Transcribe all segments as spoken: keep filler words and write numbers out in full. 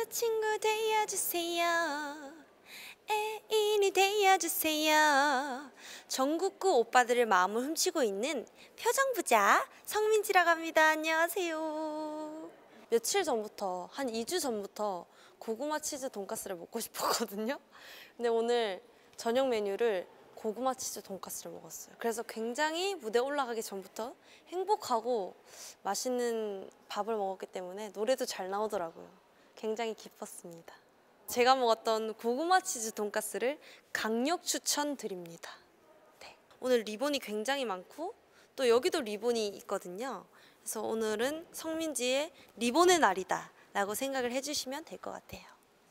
친구 되어주세요. 애인이 되어주세요. 전국구 오빠들의 마음을 훔치고 있는 표정부자 성민지라고 합니다. 안녕하세요. 며칠 전부터, 한 이 주 전부터 고구마 치즈 돈까스를 먹고 싶었거든요. 근데 오늘 저녁 메뉴를 고구마 치즈 돈까스를 먹었어요. 그래서 굉장히 무대 올라가기 전부터 행복하고 맛있는 밥을 먹었기 때문에 노래도 잘 나오더라고요. 굉장히 기뻤습니다. 제가 먹었던 고구마 치즈 돈까스를 강력 추천드립니다. 네. 오늘 리본이 굉장히 많고 또 여기도 리본이 있거든요. 그래서 오늘은 성민지의 리본의 날이다 라고 생각을 해주시면 될 것 같아요.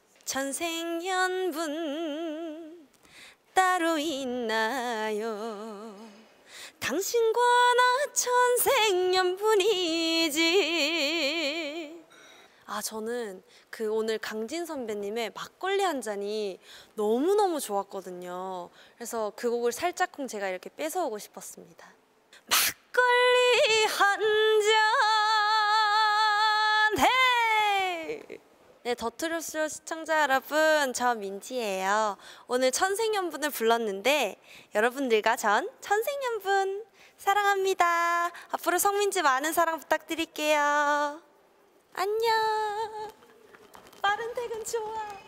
천생연분 따로 있나요? 당신과 나 천생연분이지. 아, 저는 그 오늘 강진 선배님의 막걸리 한 잔이 너무너무 좋았거든요. 그래서 그 곡을 살짝쿵 제가 이렇게 뺏어오고 싶었습니다. 막걸리 한 잔, 헤이! 네, 더트루스 시청자 여러분, 저 민지예요. 오늘 천생연분을 불렀는데 여러분들과 전 천생연분 사랑합니다. 앞으로 성민지 많은 사랑 부탁드릴게요. 안녕. 빠른 퇴근 좋아.